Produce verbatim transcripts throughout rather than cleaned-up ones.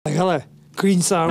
Tak hele, Clean Sound.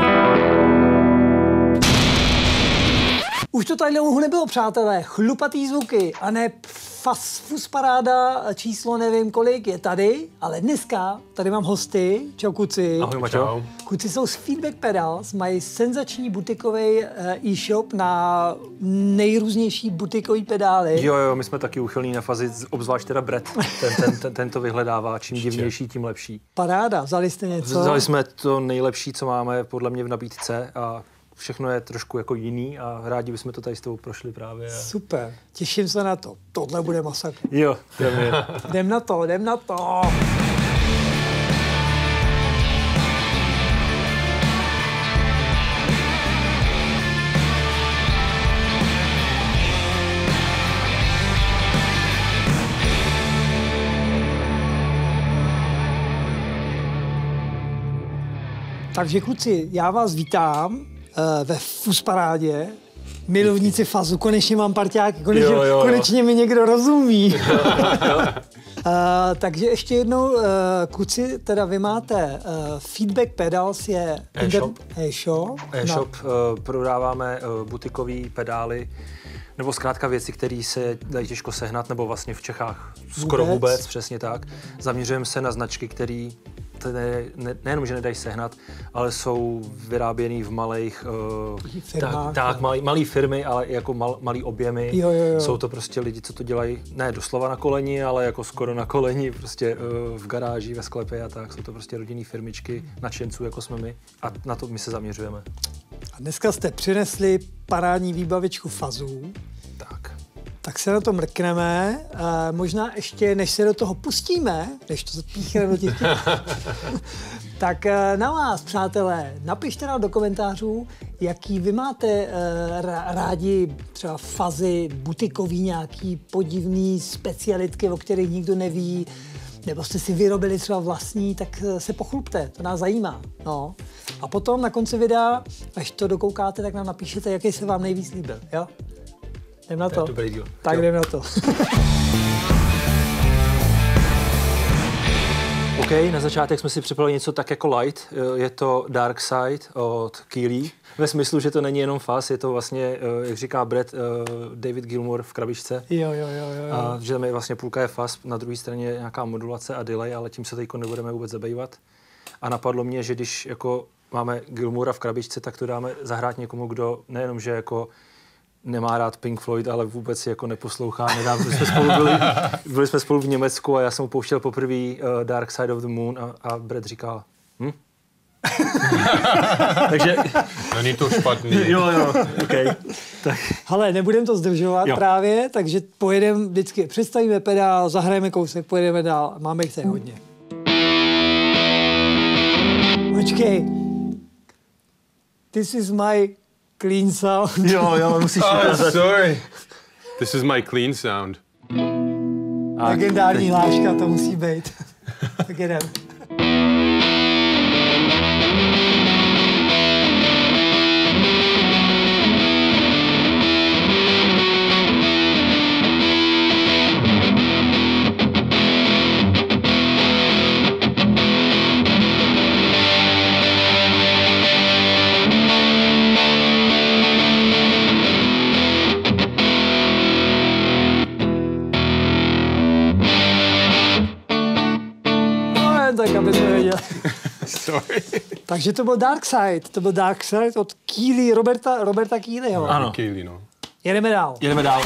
Už to tady dlouho nebylo, přátelé. Chlupatý zvuky a ne fas, fus paráda, číslo nevím kolik je tady, ale dneska tady mám hosty. Čau kuci. Ahoj Maťo. Kuci jsou z Feedback Pedals, mají senzační butikový e-shop na nejrůznější butikový pedály. Jo, jo, my jsme taky uchylní na fazi, obzvlášť teda Brett. Ten, ten, ten, ten to vyhledává, čím divnější, tím lepší. Paráda, vzali jste něco? Vzali jsme to nejlepší, co máme podle mě v nabídce a všechno je trošku jako jiný a rádi bychom to tady s tebou prošli právě. Super, těším se na to. Tohle bude masakr. Jo, jdem, jdem na to, jdem na to. Takže kluci, já vás vítám uh, ve Fuzparádě. Milovníci fazu, konečně mám parťáky, konečně, jo, jo, konečně jo. mi někdo rozumí. uh, takže ještě jednou, uh, kluci, teda vy máte uh, Feedback Pedals je e-shop. E-shop, e-shop no. uh, prodáváme uh, butikové pedály, nebo zkrátka věci, které se dají těžko sehnat, nebo vlastně v Čechách skoro vůbec, vůbec přesně tak. Zaměřujeme se na značky, které ne, ne, nejenom, že nedají sehnat, ale jsou vyráběný v malých uh, firmách. Tak, tak malý, malý firmy, ale i jako mal, malý objemy. Jo, jo, jo. Jsou to prostě lidi, co to dělají ne doslova na koleni, ale jako skoro na koleni, prostě uh, v garáži, ve sklepě a tak. Jsou to prostě rodinný firmičky, nadšenců, jako jsme my. A na to my se zaměřujeme. A dneska jste přinesli parádní výbavičku fazů. Tak. Tak se na to mrkneme. E, možná ještě, než se do toho pustíme, než to zapíchneme do těch... tak e, na vás, přátelé, napište nám do komentářů, jaký vy máte e, rádi třeba fazy, butikový nějaký podivný specialitky, o kterých nikdo neví, nebo jste si vyrobili třeba vlastní, tak se pochlupte, to nás zajímá. No. A potom na konci videa, až to dokoukáte, tak nám napíšete, jaký se vám nejvíc líbil, jo? Jdem na to. To dobrý díl. Tak jdem na to. OK, na začátek jsme si připravili něco tak jako light. Je to Dark Side od Keeley. Ve smyslu, že to není jenom fuzz, je to vlastně, jak říká Brett, David Gilmour v krabičce. Jo, jo, jo, jo. A že tam je vlastně půlka je fuzz, na druhé straně je nějaká modulace a delay, ale tím se teď nebudeme vůbec zabývat. A napadlo mě, že když jako máme Gilmoura v krabičce, tak to dáme zahrát někomu, kdo nejenom, že jako nemá rád Pink Floyd, ale vůbec si jako neposlouchá. Nedávno jsme spolu byli, byli jsme spolu v Německu a já jsem mu pouštěl poprvé uh, Dark Side of the Moon a, a Brett říkal, hm? Takže... Není to špatný. Jo, jo, okay. Tak. Hele, nebudem to zdržovat jo. právě, takže pojedeme vždycky, představíme pedál, zahrajeme kousek, pojedeme dál. Máme jich tady hodně. Počkej. This is my Clean Sound. Jo, jo, musíš oh, sorry. This is my Clean Sound. Legendární hláška to musí být. Tak jedem. Tak, aby jsme věděli. Sorry. Takže to byl Dark Side, to byl Dark Side od Keeley, Roberta, Roberta Keeleyho. Ano. Keeley, no. Jedeme dál. Jedeme dál.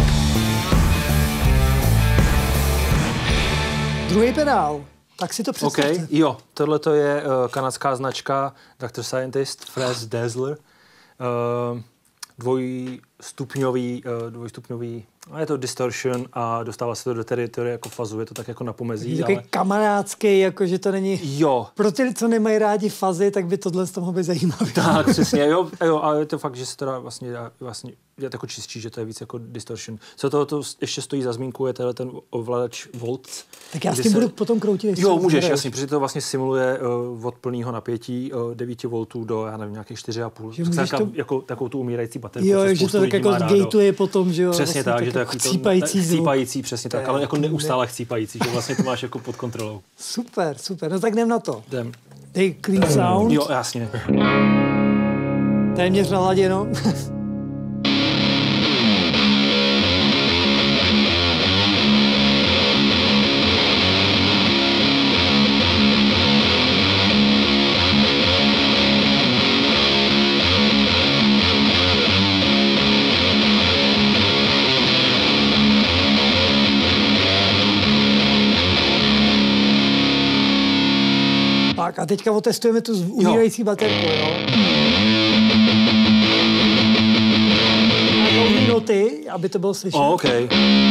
Druhý pedál, tak si to představte. OK, jo, tohle to je uh, kanadská značka doktor Scientist, Fres Dazzler. Uh, dvojstupňový, uh, dvojstupňový, je to distortion a dostává se to do teritorie jako fazu, je to tak jako na pomezí. Takový ale... kamarádský, jako že to není... Jo. Pro ty, co nemají rádi fazy, tak by tohle z toho by zajímavé. Tak, přesně, jo, jo, a je to fakt, že se teda vlastně, vlastně je jako čistší, že to je víc jako distortion. Co toho to ještě stojí za zmínku, je tenhle ten ovladač volts. Tak já s tím se... budu potom kroutit. Jo, můžeš, jasně, protože to vlastně simuluje uh, od plného napětí uh, devět voltů do, já nevím, nějakých čtyři a půl. To... Jako takovou tu umírající baterku. Jo, že to tak jako gateuje potom, že jo. Přesně vlastně tak, že to je jako chcípající zvuk. Chcípající, přesně tak, ale jako neustále chcípající, že vlastně to máš jako pod kontrolou. Super, super, no tak jdem na to. Jdem. Dej clean sound. Jo, jasně. Téměř naladěno. Tak a teďka otestujeme tu umírající baterku, jo? Dlouhý noty, aby to bylo slyšet. Oh, okay.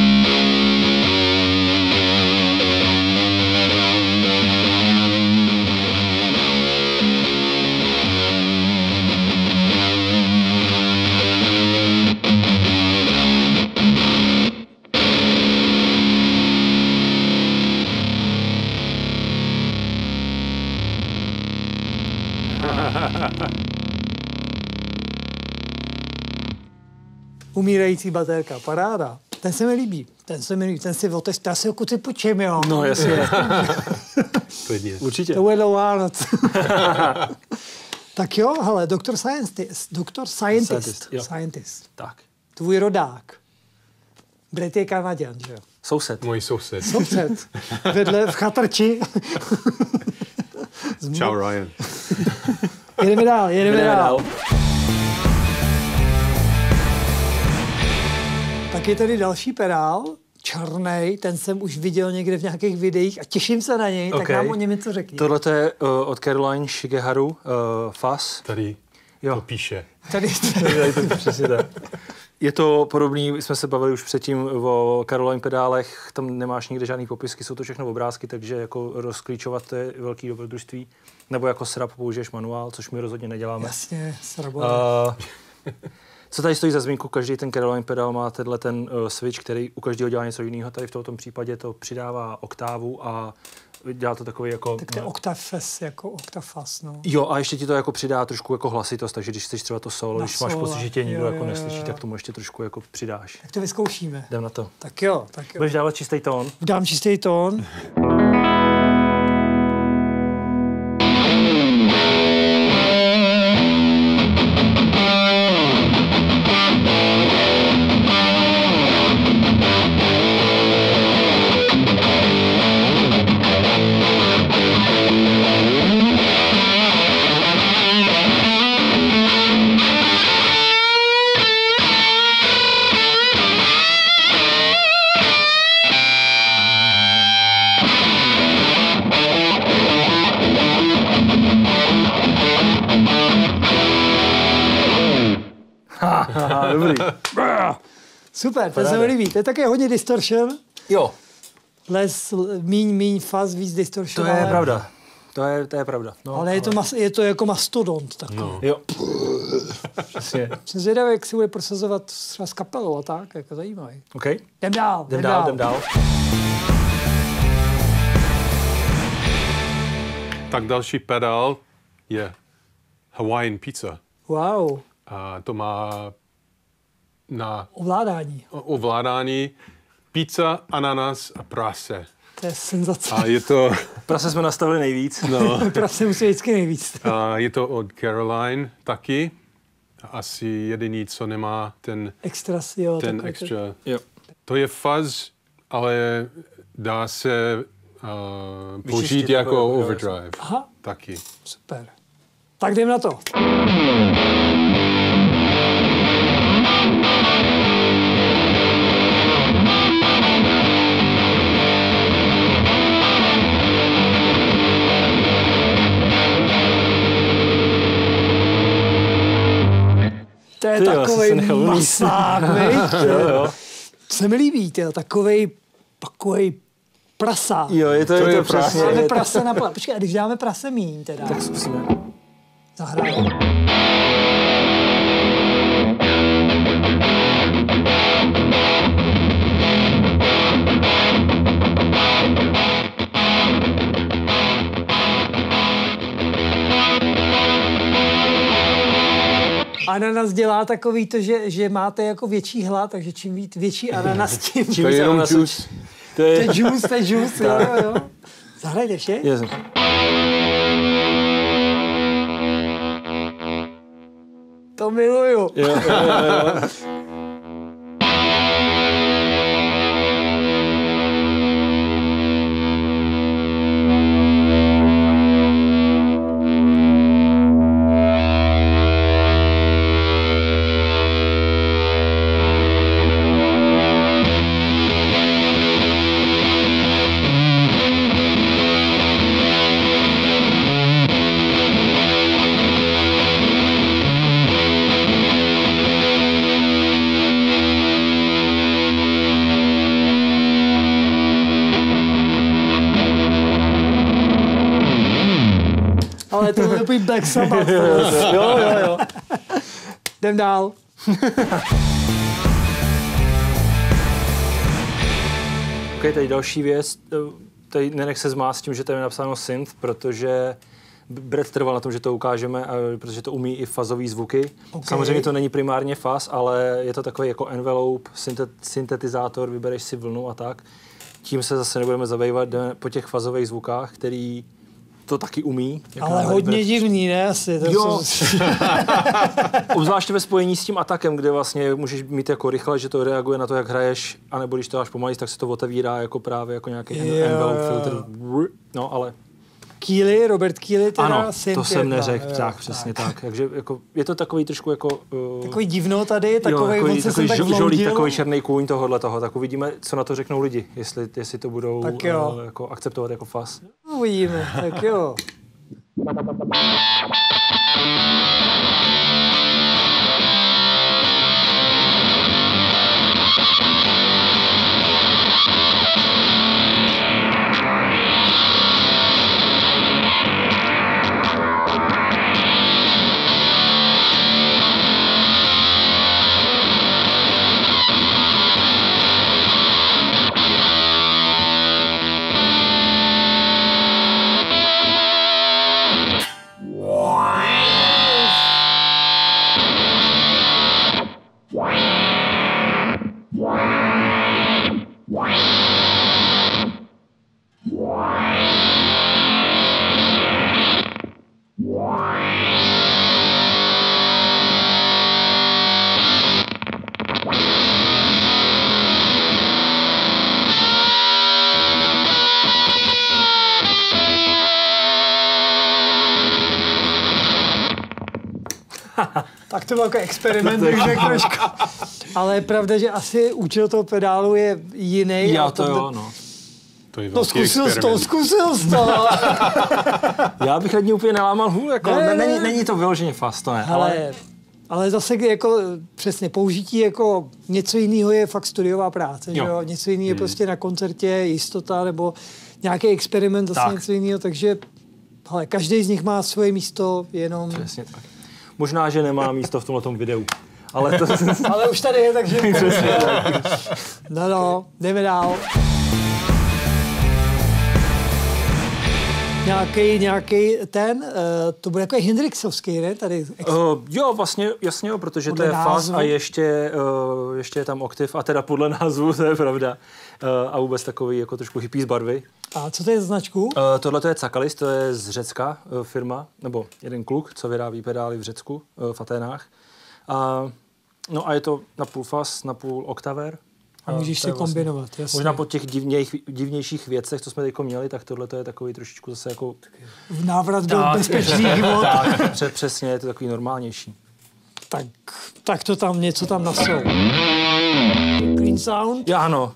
Umírající baterka, paráda. Ten se mi líbí, ten se mi líbí, ten si otest, já si ho kuci počím, jo. No jasně. Klidně. Určitě. To bude dlouhá noc. Tak jo, hele, doktor Scientist, doktor Scientist, Scientist, jo. Scientist. Tak. Tvůj rodák. Brett je Kanaďan, že jo? Soused. Můj soused. Soused. Vedle v chatrči. Ciao, Ryan. Jedeme dál, jedeme, Jdeme dál. dál. Tak je tady další pedál, černej, ten jsem už viděl někde v nějakých videích a těším se na něj, tak Okay. nám o něm něco řekni. Tohle je uh, od Caroline Shigeharu, uh, Fuzz. Tady Jo. to píše. Tady, Tady to přesně tak. Je to podobný, jsme se bavili už předtím o Caroline pedálech, tam nemáš nikde žádný popisky, jsou to všechno obrázky, takže jako rozklíčovat to je velký dobrodružství. Nebo jako srap použiješ manuál, což my rozhodně neděláme. jasně, srabo. Uh, co tady stojí za zmínku, každý ten Caroline pedál má tenhle ten uh, switch, který u každého dělá něco jiného. Tady v tomto případě to přidává oktávu a dělá to takový jako... Tak to je Octafes, jako Octafas, no. Jo, a ještě ti to jako přidá trošku jako hlasitost, takže když chceš třeba to solo, Na když máš solo, pocit, že tě nikdo jo, jako jo, neslyší, jo. tak tomu ještě trošku jako přidáš. Tak to vyzkoušíme. Jdem na to. Tak jo, tak jo. Budeš dávat čistý tón? Dám čistý tón. Aha, dobrý. Super, to se mi líbí. To je také hodně distortion. Jo, Les, míň, míň, faz, víc distortion. to je ale, pravda. To je, to je pravda. No, Ale je to, mas, je to jako mastodont takový. No. Jo. Přesně. Jsem zvědavý, jak si bude prosazovat třeba s kapelou a tak, jako zajímavý. OK. Jdem dál, Jdem dál, jdem dál. Tak další pedál je Hawaiian Pizza. Wow, A to má na ovládání. ovládání pizza, ananas a prase. To je senzace. A je to, Prase jsme nastavili nejvíc. no, Prostě musí vždycky nejvíc. a je to od Caroline taky. Asi jediný, co nemá ten, Extra, jo. ten takové extra. Jo. To je fuzz, ale dá se uh, použít Vyčistit jako jako- jo, overdrive. Aha, Taky. super. Tak jdem na to. To je Ty jo, jsi se takovej nechal uníst. masák, viď? Jo, jo. Se mi líbí, tyjo, takovej, takovej prasák. Jo, je to, To je je to přesně. Dáme je to- prase na pole. Počkej, a když dáme prase míň teda, Tak zkusíme. zahrajeme. Ananas dělá takový to, že, že máte jako větší hlad, takže čím víc, větší ananas, tím Čím To je víc jenom ananasu- juice. To to je... je juice, to je juice, jo, jo, jo. Zahrajte ještě. Yes. To miluju. Jo, jo, jo, jo. Ale to je takový Black Sabbath. jo, jo, jo. Jdem dál. Ok, tady další věc. Tady nenech se zmást s tím, že tady je napsáno synth, protože Brett trval na tom, že to ukážeme, protože to umí i fazové zvuky. Okay. Samozřejmě to není primárně faz, ale je to takový jako envelope, syntetizátor, vybereš si vlnu a tak. Tím se zase nebudeme zabývat po těch fazových zvukách, který to taky umí. Ale hodně Brett. Divný, ne? Asi. To jo. Jsou... Obzvláště ve spojení s tím atakem, kde vlastně můžeš mít jako rychle, že to reaguje na to, jak hraješ, anebo když to dáš pomalý, tak se to otevírá jako právě jako nějaký jo, envelope filter. No, ale... Keely, Robert Keely, teda ano, synth to jsem jedna. neřekl, Jo, tak, přesně tak. tak. Takže jako, je to takový trošku jako... Uh, takový divno tady, takový, jo, takový, on se takový sem tak žolík, vloudil. takový černý kůň tohohle toho. Tak uvidíme, co na to řeknou lidi, jestli, jestli to budou uh, jako akceptovat jako faz. Uvidíme, tak jo. Tak to byl jako experiment, bych řekl trošku. Ale je pravda, že asi účel toho pedálu je jiný. Já to, to jo, no. To je no zkusil jsi to, zkusil jsi to. Já bych nad ní úplně nelámal hůl, jako, ne, ne, není, není to vyloženě fast, to ne. Ale, ale... ale zase jako přesně použití jako něco jiného je fakt studiová práce, jo. Že jo? Něco jiného je hmm. prostě na koncertě, jistota nebo nějaký experiment, zase tak. Něco jiného, takže hele, každý z nich má svoje místo, jenom... Přesně tak. Možná, že nemá místo v tomhletom videu. Ale, to... ale už tady je, takže... no, no, jdeme dál. Nějaký, nějaký ten, uh, to bude jako Hendrixovský, ne? Tady uh, jo, vlastně, jasně jo, protože podle to je faz a ještě, uh, ještě je tam oktiv a teda podle názvu, to je pravda. Uh, a vůbec takový jako trošku hippie z barvy. A co to je za značku? Uh, tohle to je Cakalis, to je z Řecka uh, firma, nebo jeden kluk, co vyrábí pedály v Řecku, uh, v Aténách. Uh, no a je to na půl faz, na půl oktaver. A můžeš si vlastně kombinovat, jasně. Možná po těch divnějch, divnějších věcech, co jsme teď měli, tak tohle to je takový trošičku zase jako... V návrat do bezpečných vod. Tak, přesně, je to takový normálnější. Tak, tak to tam, něco tam nasou. Clean sound? Já ano.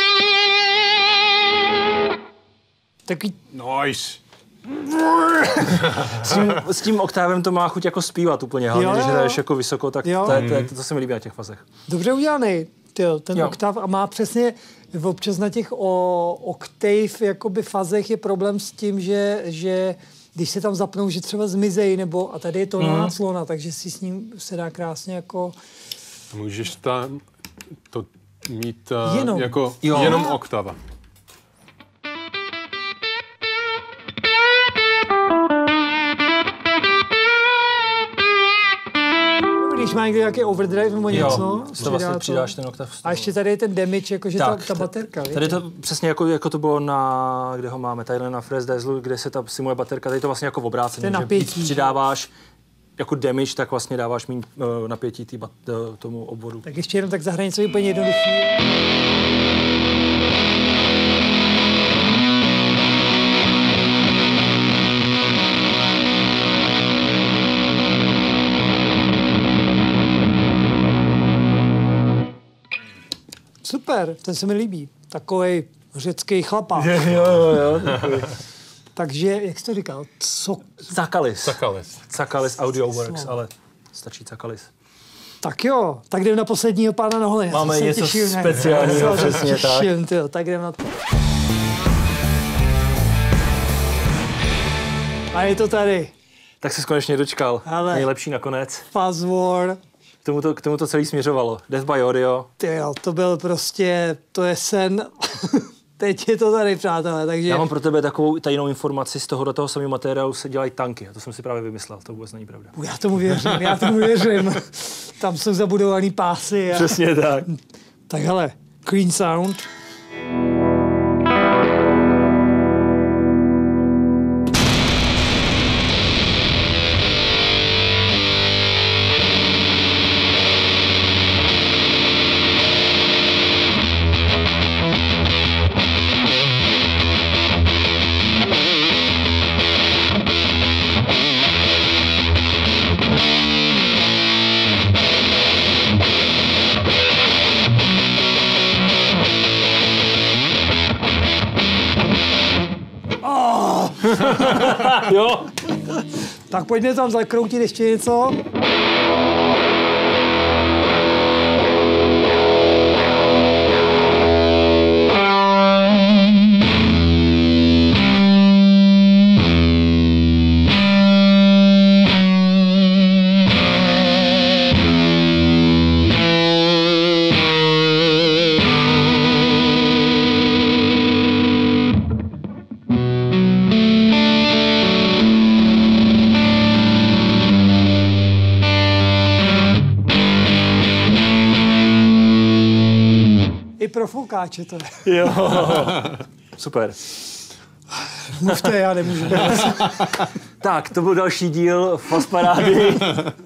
Takový... Nice. s, tím, s tím oktávem to má chuť jako zpívat úplně, hlavně Jo, když jo. hraješ jako vysoko, tak Jo. to, je, to, je, to se mi líbí na těch fazech. Dobře udělaný, tyjo, ten Jo. oktav a má přesně, občas na těch o, oktave jakoby fazech je problém s tím, že, že když se tam zapnou, že třeba zmizej, nebo a tady je to Mhm. na slona, takže si s ním se dá krásně jako... Můžeš tam to mít uh, Jenom. jako Jo. jenom oktava. Když má někde nějaký overdrive nebo něco, Jo, to přidá vlastně to. přidáš ten oktav. z A toho. ještě tady je ten damage, jakože ta, Tak, ta t- baterka. Tady to přesně jako, jako to bylo na, kde ho máme, tady na Fresh Dazzlu, kde se ta simuje baterka, tady to vlastně jako v obráceně, To je že napětí. víc přidáváš jako damage, tak vlastně dáváš méně uh, napětí tý bat, uh, tomu obvodu. Tak ještě jenom tak zahraj něco úplně jednoduchý. Super, ten se mi líbí. Takovej řecký chlapák. jo, jo, jo. Takže, jak jsi to říkal? Co? Cakalis. Cakalis. Cakalis Audio Works, Slovo. ale stačí Cakalis. Tak jo, tak jdem na posledního pána na hole. Já Máme se něco těším, ne? speciálního, Já se přesně tak. těším, tyjo, tak jdem na to. A je to tady. Tak se konečně dočkal. Ale- Nejlepší nakonec. Fuzz War. K tomu to, k tomu to celý směřovalo. Death by Audio. Tyjo, to byl prostě, to je sen. Teď je to tady, přátelé, takže... Já mám pro tebe takovou tajnou informaci, z toho do toho samého materiálu se dělají tanky. A to jsem si právě vymyslel, to vůbec není pravda. Já tomu věřím, já tomu věřím. Tam jsou zabudovaný pásy. A... Přesně tak. Tak hele, clean sound. Jo. Tak pojďme tam zakroutit ještě něco. I pro foukáče to je. Jo. Super. Mluvte, já nemůžu. Tak, to byl další díl Fuzz Parády.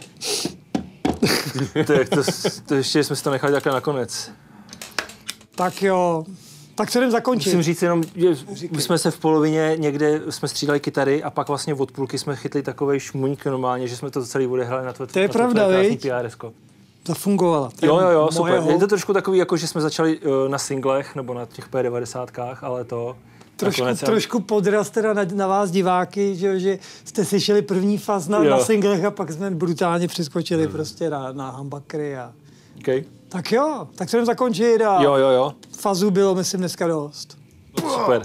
Tak to, to ještě jsme si to nechali takhle nakonec. Tak jo, tak se jdem zakončit. Musím říct jenom, že my jsme se v polovině někde jsme střídali kytary a pak vlastně od půlky jsme chytli takovej šmuňk normálně, že jsme to celý odehráli na to. To je na pravda, tvoje krásný viď? P R esko. Zafungovala. To je Jo, jo, jo, super. mojeho. Je to trošku takový, jako že jsme začali uh, na singlech nebo na těch P devadesátkách, ale to... Trošku, nakonec já- trošku podraz teda na, na vás diváky, že, že jste slyšeli první faz na, Jo. na singlech a pak jsme brutálně přeskočili hmm. prostě na, na humbuckery. A... Okay. Tak jo, tak se jdem zakončit a Jo, jo, jo. fazu bylo, myslím, dneska dost. Super.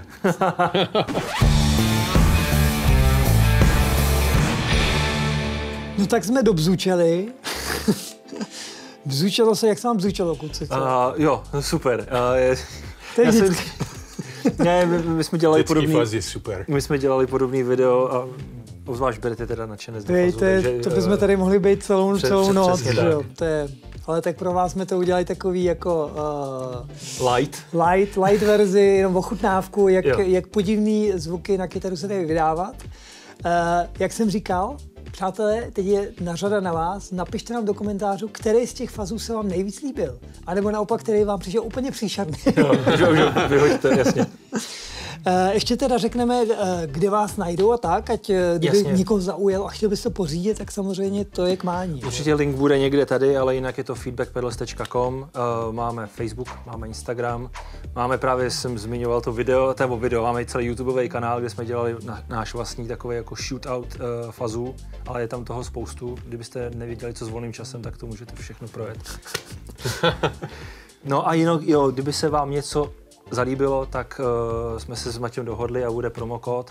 No tak jsme dobzučeli. Bzučelo se, jak se vám bzučelo, kluci? co? Uh, jo, no super. Uh, je, To je já jsem- vždycky. ne, my, my jsme dělali Vždycky podobný, faz je super. my jsme dělali podobný video a obzvlášť Berete teda nadšenec do Hej, fazu, to, je, takže, to eh, bychom tady mohli být celou, před- celou před- noc. přesně že tak. jo? To je, ale tak pro vás jsme to udělali takový jako uh, Light. light, light verzi, jenom ochutnávku, jak, Jo. jak podivný zvuky na kytaru se dají vydávat. Uh, jak jsem říkal, přátelé, teď je na řada na vás. Napište nám do komentářů, který z těch fazů se vám nejvíc líbil. A nebo naopak, který vám přišel úplně příšerný. Jo, že, že vyhoďte, jasně. Ještě teda řekneme, kde vás najdou a tak, ať kdyby Jasně. někoho zaujal a chtěl byste pořídit, tak samozřejmě to je k mání. Určitě link bude někde tady, ale jinak je to feedback pedals tečka com. Máme Facebook, máme Instagram, máme právě, jsem zmiňoval to video, nebo video, máme i celý YouTubeový kanál, kde jsme dělali na, náš vlastní takový jako shootout uh, fazů, ale je tam toho spoustu. Kdybyste nevěděli, co s volným časem, tak to můžete všechno projet. No a jinak, jo, kdyby se vám něco zalíbilo, tak uh, jsme se s Matějem dohodli a bude promokód.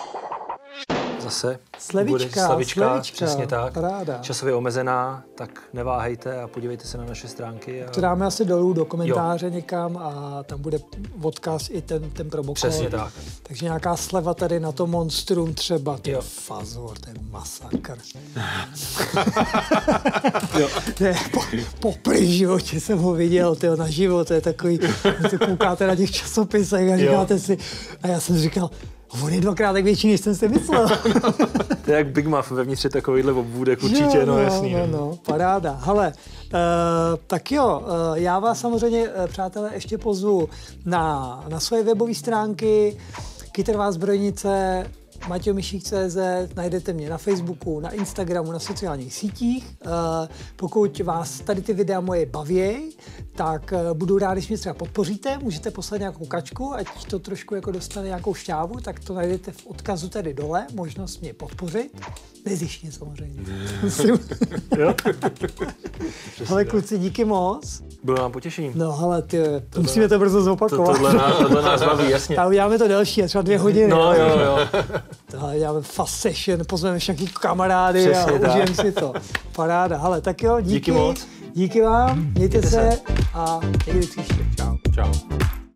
Zase. Slevička, bude slevička, slevička, přesně tak. paráda. Časově omezená, tak neváhejte a podívejte se na naše stránky. A... To dáme asi dolů do komentáře jo. někam a tam bude odkaz i ten, ten promokód. Přesně tak. Takže nějaká sleva tady na to Monstrum třeba, to je fazor, to je masakr. Ne, po, poprvé v životě jsem ho viděl, tyjo, na život, to je takový, když koukáte na těch časopisech a říkáte jo. si, a já jsem říkal, on je dvakrát tak větší, než jsem si myslel. To je jak Big Muff, vevnitř je takovýhle obvůdek určitě, jo, no, no jasný. No, no, paráda. Hele, uh, tak jo, uh, já vás samozřejmě, uh, přátelé, ještě pozvu na, na svoje webové stránky, Kytarová zbrojnice, Matěj Mišík tečka cé zet, najdete mě na Facebooku, na Instagramu, na sociálních sítích. Uh, pokud vás tady ty videa moje baví, tak uh, budu rád, když mě třeba podpoříte, můžete poslat nějakou kačku, ať to trošku jako dostane nějakou šťávu, tak to najdete v odkazu tady dole, možnost mě podpořit. Nezištně samozřejmě. Jo? Ale kluci, díky moc. Bylo nám potěšením. No hele, ty, to musíme to brzo zopakovat. To, tohle, nás, tohle nás baví, jasně. A uděláme to delší, třeba dvě hodiny. No jo, jo. Tohle děláme fast session, pozveme všechny kamarády přesně a užijeme si to. Paráda. Hele, tak jo, díky. Díky moc. Díky vám, mějte, Mějte se, se a někdy příště. Čau. Čau.